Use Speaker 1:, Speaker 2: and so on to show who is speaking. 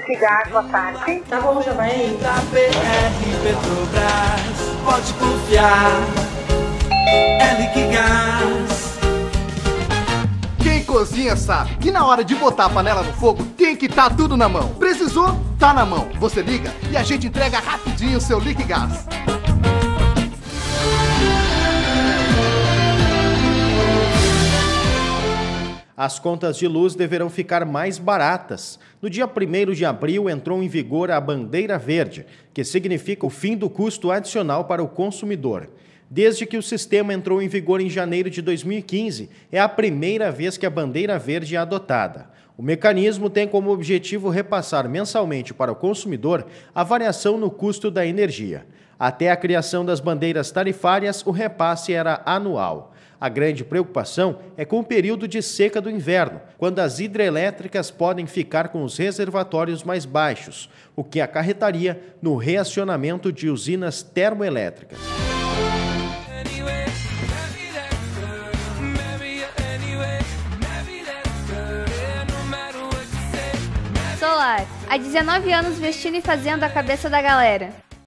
Speaker 1: Liquigás, boa tarde.
Speaker 2: Tá bom, já vai aí.
Speaker 3: Da BR Petrobras, pode confiar, é Liquigás.
Speaker 4: Quem cozinha sabe que na hora de botar a panela no fogo tem que estar tudo na mão. Precisou? Tá na mão. Você liga e a gente entrega rapidinho o seu Liquigás.
Speaker 5: As contas de luz deverão ficar mais baratas. No dia 1º de abril entrou em vigor a Bandeira Verde, que significa o fim do custo adicional para o consumidor. Desde que o sistema entrou em vigor em janeiro de 2015, é a primeira vez que a Bandeira Verde é adotada. O mecanismo tem como objetivo repassar mensalmente para o consumidor a variação no custo da energia. Até a criação das bandeiras tarifárias, o repasse era anual. A grande preocupação é com o período de seca do inverno, quando as hidrelétricas podem ficar com os reservatórios mais baixos, o que acarretaria no reacionamento de usinas termoelétricas.
Speaker 6: Solar, há 19 anos vestindo e fazendo a cabeça da galera.